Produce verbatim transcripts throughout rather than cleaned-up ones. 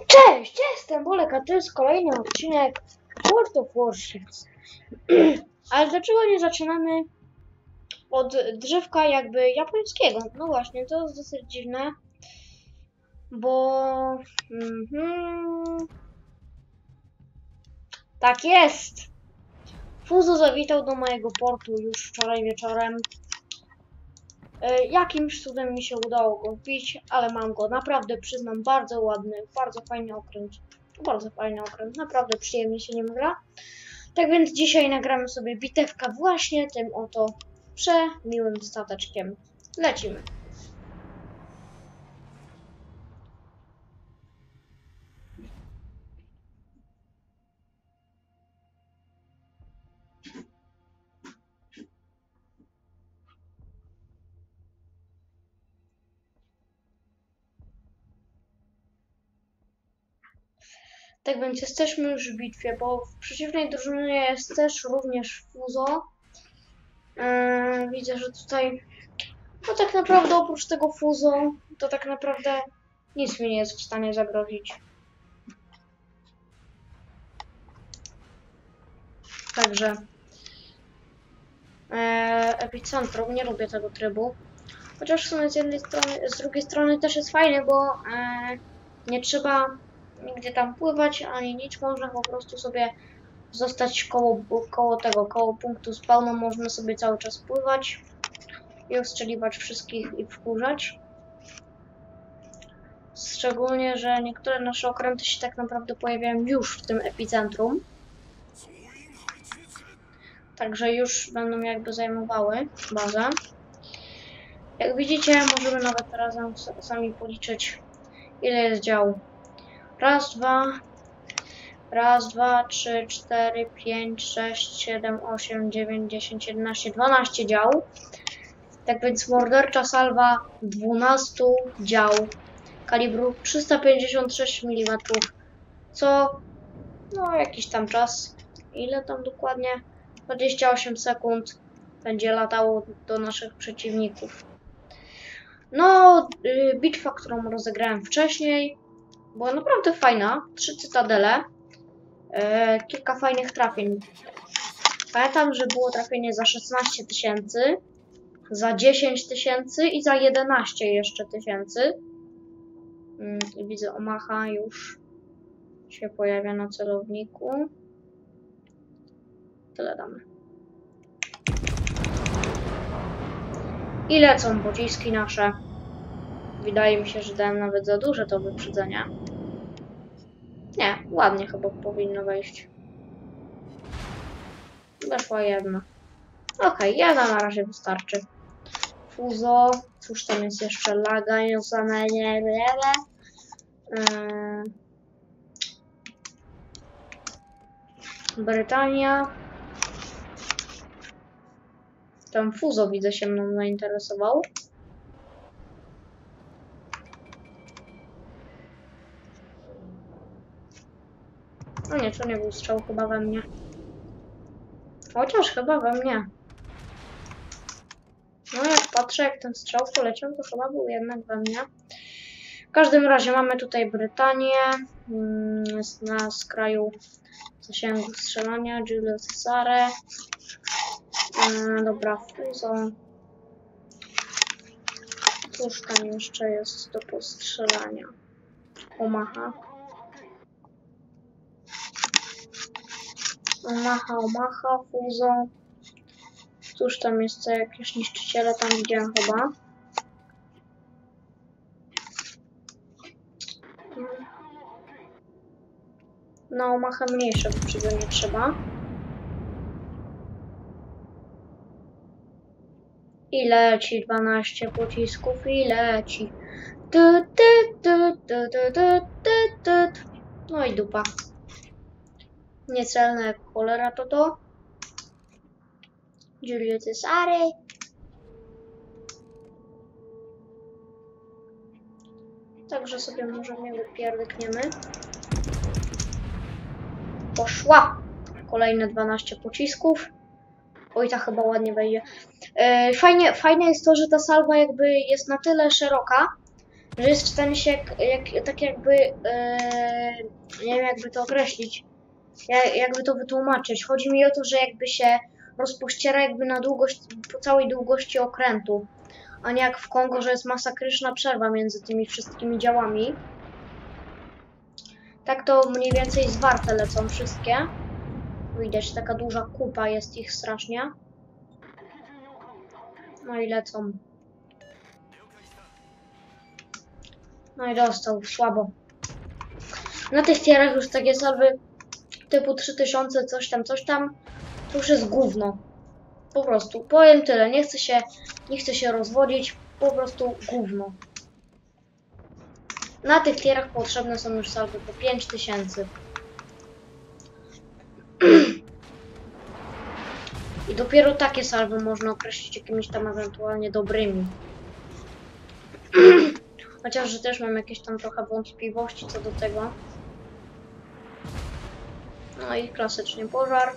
Cześć, jestem Bolek, a to jest kolejny odcinek World of Warships. Ale dlaczego nie zaczynamy od drzewka jakby japońskiego? No właśnie, to jest dosyć dziwne, bo... Mm-hmm. Tak jest! Fuzo zawitał do mojego portu już wczoraj wieczorem. E, jakimś cudem mi się udało go wbić, ale mam go naprawdę, przyznam, bardzo ładny, bardzo fajny okręt. Bardzo fajny okręt, naprawdę przyjemnie się nim gra. Tak więc dzisiaj nagramy sobie bitewkę właśnie tym oto przemiłym stateczkiem. Lecimy. Tak więc jesteśmy już w bitwie, bo w przeciwnej drużynie jest też również Fuzo. Yy, widzę, że tutaj, no tak naprawdę oprócz tego Fuzo, to tak naprawdę nic mi nie jest w stanie zagrozić. Także yy, epicentrum, nie lubię tego trybu. Chociaż w sumie z jednej strony, z drugiej strony też jest fajny, bo yy, nie trzeba nigdzie tam pływać, ani nic, można po prostu sobie zostać koło, koło tego, koło punktu spawnu, można sobie cały czas pływać i ostrzeliwać wszystkich i wkurzać. Szczególnie, że niektóre nasze okręty się tak naprawdę pojawiają już w tym epicentrum. Także już będą jakby zajmowały bazę. Jak widzicie, możemy nawet razem sami policzyć, ile jest działu. Raz, dwa, raz, dwa, trzy, cztery, pięć, sześć, siedem, osiem, dziewięć, dziesięć, jedenaście, dwanaście dział. Tak więc mordercza salwa dwunastu dział kalibru trzysta pięćdziesiąt sześć milimetrów, co no jakiś tam czas, ile tam dokładnie, dwadzieścia osiem sekund będzie latało do naszych przeciwników. No, yy, bitwa, którą rozegrałem wcześniej, była naprawdę fajna. Trzy cytadele, yy, kilka fajnych trafień. Pamiętam, że było trafienie za szesnaście tysięcy, za dziesięć tysięcy i za jedenaście jeszcze tysięcy. Yy, I widzę, Omaha już się pojawia na celowniku. Tyle damy. I lecą pociski nasze. Wydaje mi się, że dałem nawet za duże to wyprzedzenie. Nie, ładnie chyba powinno wejść. Weszła jedna. Okej, okay, jedna na razie wystarczy. Fuzo. Cóż tam jest jeszcze? Laga, Josamenie, wiele. Yy. Brytania. Tam Fuzo, widzę, się mną zainteresował. No nie, to nie był strzał chyba we mnie. Chociaż chyba we mnie. No jak patrzę, jak ten strzał poleciał, to chyba był jednak we mnie. W każdym razie mamy tutaj Brytanię. Jest na skraju zasięgu strzelania. Giulio Cesare. Yy, dobra, Fuzo. Cóż tam jeszcze jest do postrzelania? Omaha. Omaha, Omaha, Fuzo. Cóż tam jest, co jakieś niszczyciele tam widziałem chyba. Na Omaha mniejsze wyprzedzenie trzeba. I leci dwanaście pocisków i leci. Tu, tu, tu, tu, tu, tu, tu, tu. No i dupa. Niecelne jak cholera to to. Giulio Cesare. Także sobie może mnie wypierdykniemy. Poszła. Kolejne dwanaście pocisków. Oj, ta chyba ładnie wejdzie. Yy, fajnie, fajne jest to, że ta salwa jakby jest na tyle szeroka, że jest w stanie się jak, jak, tak jakby, yy, nie wiem jakby to określić, jak, jakby to wytłumaczyć. Chodzi mi o to, że jakby się rozpościera jakby na długość, po całej długości okrętu, a nie jak w Kongo, że jest masakryczna przerwa między tymi wszystkimi działami. Tak to mniej więcej zwarte lecą wszystkie. Widać, taka duża kupa jest ich strasznie. No i lecą. No i dostał, słabo. Na tych tierach już takie salwy typu trzy tysiące, coś tam, coś tam, to już jest gówno. Po prostu, powiem tyle, nie chcę się, nie chcę się rozwodzić, po prostu gówno. Na tych tierach potrzebne są już salwy po pięć tysięcy. I dopiero takie salwy można określić jakimiś tam ewentualnie dobrymi. Chociaż, że też mam jakieś tam trochę wątpliwości co do tego. No i klasycznie pożar.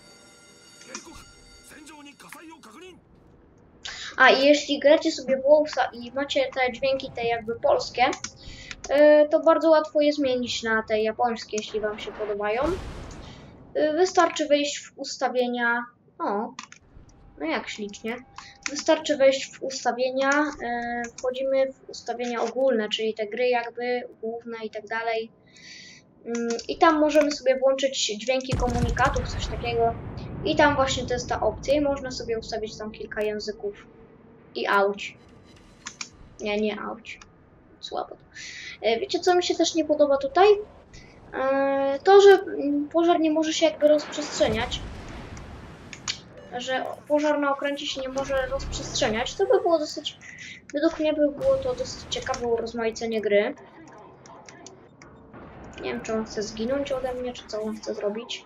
A i jeśli gracie sobie w Wowsa i macie te dźwięki te jakby polskie, yy, to bardzo łatwo je zmienić na te japońskie, jeśli wam się podobają. Yy, wystarczy wejść w ustawienia... O, no jak ślicznie. Wystarczy wejść w ustawienia, yy, wchodzimy w ustawienia ogólne, czyli te gry jakby główne i tak dalej. Yy, I tam możemy sobie włączyć dźwięki komunikatów, coś takiego. I tam właśnie to jest ta opcja i można sobie ustawić tam kilka języków. I auć. Nie, nie auć. Słabo. Yy, wiecie co mi się też nie podoba tutaj? Yy, to, że pożar nie może się jakby rozprzestrzeniać. Że pożar na okręcie się nie może rozprzestrzeniać, to by było dosyć, według mnie by było to dosyć ciekawe urozmaicenie gry. Nie wiem, czy on chce zginąć ode mnie, czy co on chce zrobić.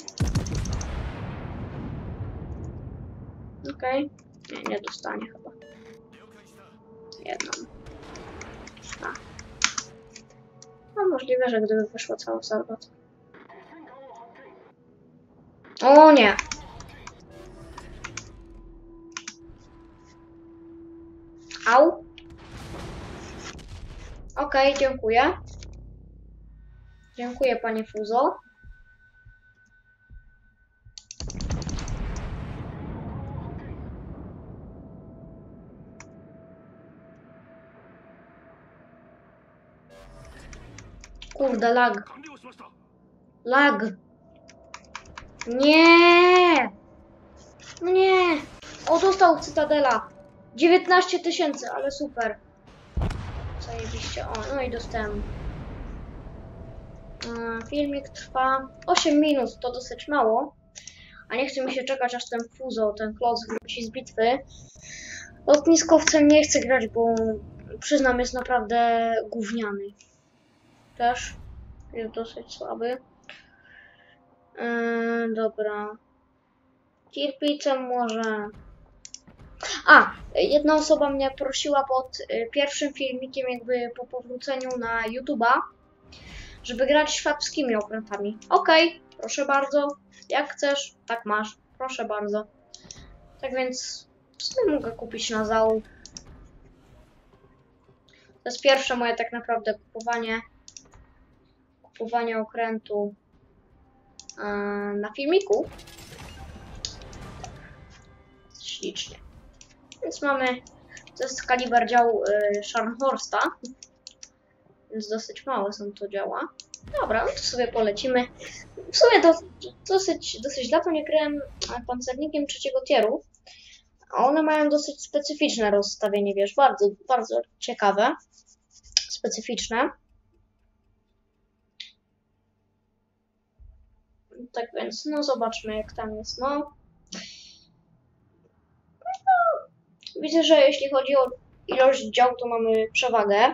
Okej. Okay. Nie, nie dostanie chyba. Jedną. A. No możliwe, że gdyby wyszła cała salwa. O nie! Au. Okej, okay, dziękuję. Dziękuję, panie Fuzo. Kurde, lag. Lag. Nie! Nie! O, dostał Cytadela. dziewiętnaście tysięcy, ale super. Zajebiście. O, no i dostałem. Filmik trwa osiem minut, to dosyć mało. A nie chce mi się czekać, aż ten Fuzo, ten kloc wróci z bitwy. Lotniskowcem nie chcę grać, bo przyznam, jest naprawdę gówniany. Też jest dosyć słaby. Yy, dobra. Tirpicem może... A, jedna osoba mnie prosiła pod y, pierwszym filmikiem, jakby po powróceniu na YouTube'a, żeby grać szwabskimi okrętami. Okej, okay, proszę bardzo. Jak chcesz, tak masz. Proszę bardzo. Tak więc w sumie mogę kupić na załóg. To jest pierwsze moje tak naprawdę kupowanie kupowanie okrętu yy, na filmiku. Ślicznie. Więc mamy, to jest kaliber działu yy, Scharnhorsta, więc dosyć małe są to działa. Dobra, no to sobie polecimy. W sumie to dosyć, dosyć dawno nie grałem pancernikiem trzeciego tieru, a one mają dosyć specyficzne rozstawienie, wiesz, bardzo, bardzo ciekawe, specyficzne. Tak więc, no zobaczmy jak tam jest, no. Widzę, że jeśli chodzi o ilość dział, to mamy przewagę.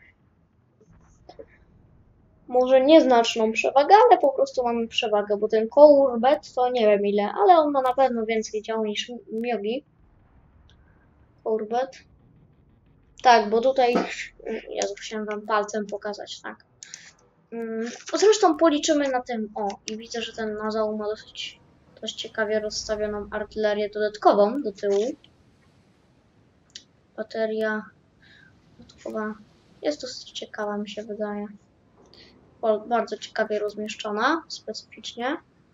Może nieznaczną przewagę, ale po prostu mamy przewagę, bo ten Courbet to nie wiem ile, ale on ma na pewno więcej dział niż Myogi. Courbet. Tak, bo tutaj... Ja chciałem wam palcem pokazać, tak. Zresztą policzymy na tym, o, i widzę, że ten Nazał ma dosyć, dość ciekawie rozstawioną artylerię dodatkową do tyłu. Bateria dodatkowa Jest dosyć ciekawa, mi się wydaje. Bo bardzo ciekawie rozmieszczona, specyficznie.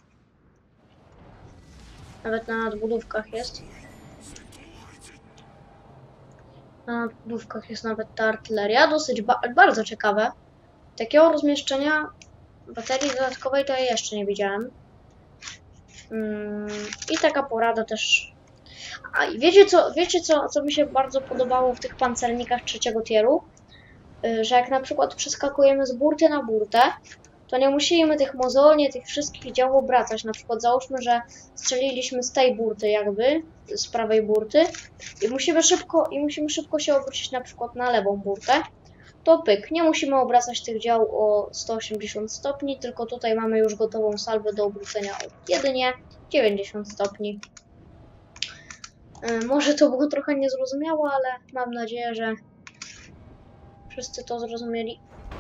Nawet na nadbudówkach jest. Na nadbudówkach jest nawet ta artyleria. Dosyć ba bardzo ciekawe. Takiego rozmieszczenia baterii dodatkowej to ja jeszcze nie widziałem. Mm, I taka porada też. A i wiecie co, wiecie co, co mi się bardzo podobało w tych pancernikach trzeciego tieru? Yy, że jak na przykład przeskakujemy z burty na burtę, to nie musimy tych mozolnie, tych wszystkich dział obracać. Na przykład załóżmy, że strzeliliśmy z tej burty jakby, z prawej burty i musimy szybko, i musimy szybko się obrócić na przykład na lewą burtę. To pyk, nie musimy obracać tych dział o sto osiemdziesiąt stopni, tylko tutaj mamy już gotową salwę do obrócenia o jedynie dziewięćdziesiąt stopni. Yy, może to było trochę niezrozumiałe, ale mam nadzieję, że wszyscy to zrozumieli.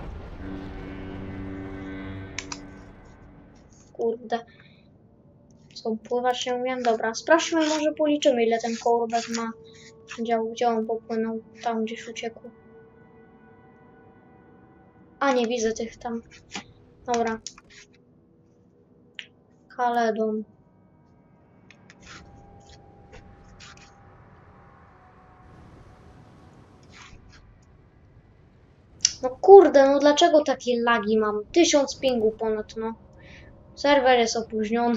Kurde. Co, pływać nie umiem? Dobra, sprawdźmy, może policzymy, ile ten korwet ma działu, gdzie on popłynął, tam gdzieś uciekł. A, nie widzę tych tam. Dobra. Caledon. No kurde, no dlaczego takie lagi mam? Tysiąc pingu ponad, no. Serwer jest opóźniony.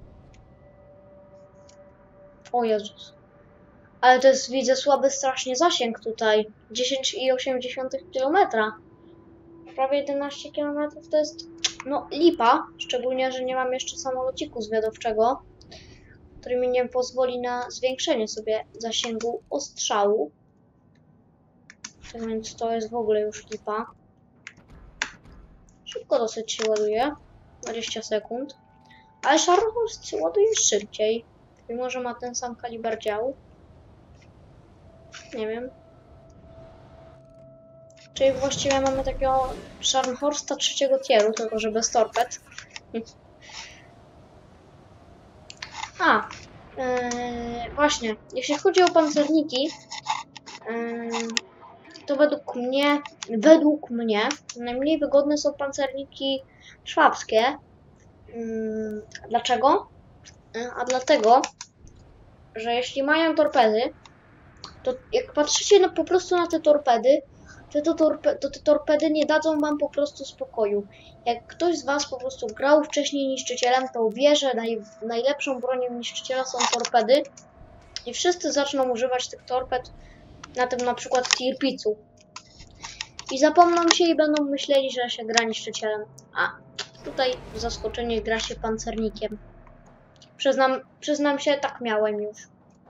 O Jezus. Ale to jest, widzę, słaby strasznie zasięg tutaj. dziesięć przecinek osiem kilometra. Prawie jedenaście kilometrów to jest, no, lipa. Szczególnie, że nie mam jeszcze samolociku zwiadowczego, który mi nie pozwoli na zwiększenie sobie zasięgu ostrzału. Tak więc to jest w ogóle już lipa. Szybko dosyć się ładuje. dwadzieścia sekund. Ale Scharnhorst się ładuje szybciej. Mimo że ma ten sam kaliber działu. Nie wiem. Czyli właściwie mamy takiego Scharnhorsta trzeciego tieru, tylko że bez torped. A, yy, właśnie, jeśli chodzi o pancerniki, yy, to według mnie, według mnie najmniej wygodne są pancerniki szwabskie. Yy, dlaczego? Yy, a dlatego, że jeśli mają torpedy, to jak patrzycie no, po prostu na te torpedy, to, to, torpe to te torpedy nie dadzą wam po prostu spokoju. Jak ktoś z was po prostu grał wcześniej niszczycielem, to wie, że naj najlepszą bronią niszczyciela są torpedy i wszyscy zaczną używać tych torped na tym na przykład tirpicu. I zapomną się i będą myśleli, że się gra niszczycielem. A tutaj zaskoczenie, gra się pancernikiem. Przyznam, przyznam się, tak miałem już.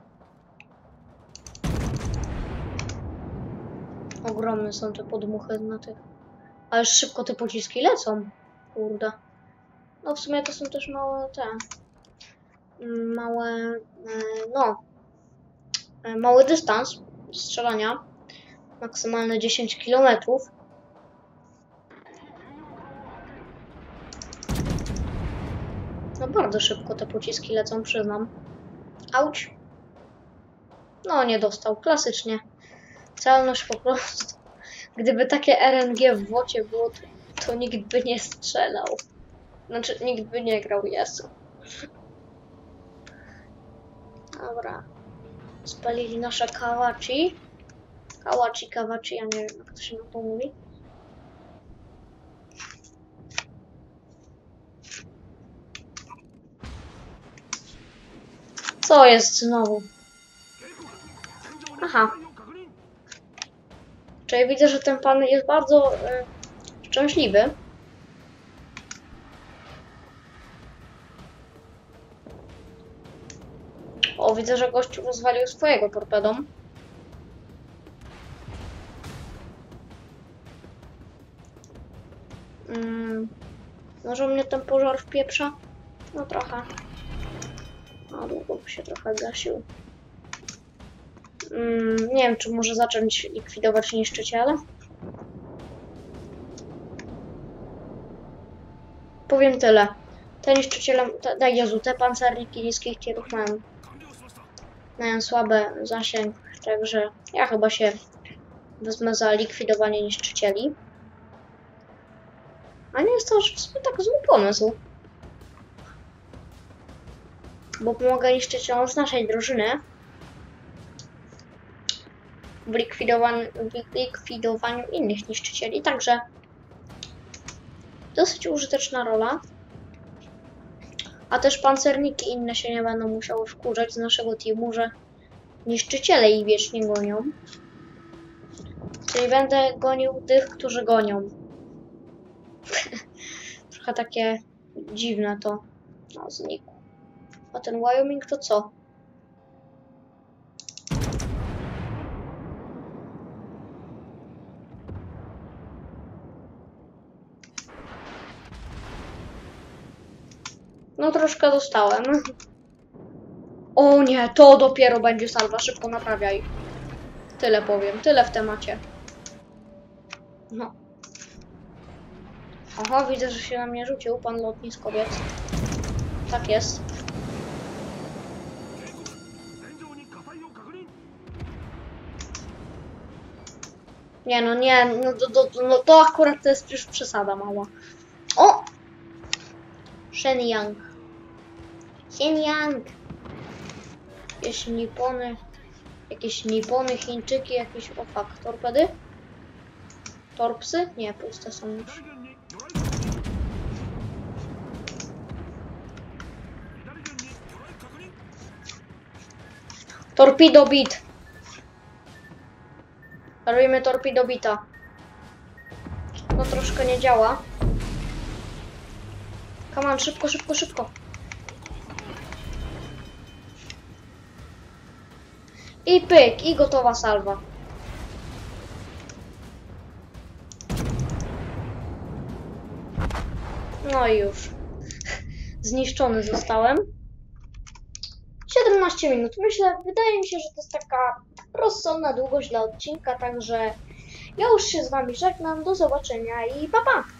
Ogromne są te podmuchy na tych. Ale szybko te pociski lecą. Kurde. No w sumie to są też małe te. Małe. No. Mały dystans strzelania. Maksymalne dziesięć kilometrów. No bardzo szybko te pociski lecą, przyznam. Auć. No nie dostał. Klasycznie. Celność po prostu. Gdyby takie R N G w wocie było, to, to nikt by nie strzelał. Znaczy, nikt by nie grał, Jezu. Dobra. Spalili nasze kałaci. Kałaci, kawaci, ja nie wiem, jak to się na to mówi. Co jest znowu? Aha. Czyli widzę, że ten pan jest bardzo y, szczęśliwy. O, widzę, że gościu rozwalił swojego torpedą. Mm, może mnie ten pożar wpieprza? No trochę. No, długo by się trochę gasił. Mm, nie wiem, czy może zacząć likwidować niszczyciele? Powiem tyle. Te niszczyciele, te, te, Jezu, te pancerniki niskich tierów mają, mają słaby zasięg, także ja chyba się wezmę za likwidowanie niszczycieli. A nie jest to już w sumie tak zły pomysł. Bo pomaga niszczycielom z naszej drużyny w likwidowaniu, w likwidowaniu innych niszczycieli. Także dosyć użyteczna rola. A też pancerniki inne się nie będą musiały wkurzać z naszego teamu, że niszczyciele ich wiecznie gonią. Czyli będę gonił tych, którzy gonią. Trochę takie dziwne to. No, znikł. A ten Wyoming to co? No troszkę dostałem. O nie, to dopiero będzie salwa. Szybko naprawiaj. Tyle powiem, tyle w temacie. No. Aha, widzę, że się na mnie rzucił pan lotniskowiec. Tak jest. Nie no, nie, no to, to, no to akurat to jest już przesada mała. O! Shenyang. Shenyang. Jakieś nipony. Jakieś nipony, Chińczyki, jakieś, o fuck, torpedy? Torpsy? Nie, puste są już. Torpedo bit. Robimy torpedo bita. No troszkę nie działa. Come on, szybko, szybko, szybko. I pyk, i gotowa salwa. No i już. Zniszczony zostałem. siedemnaście minut. Myślę, wydaje mi się, że to jest taka rozsądna długość dla odcinka, także ja już się z wami żegnam. Do zobaczenia i pa pa!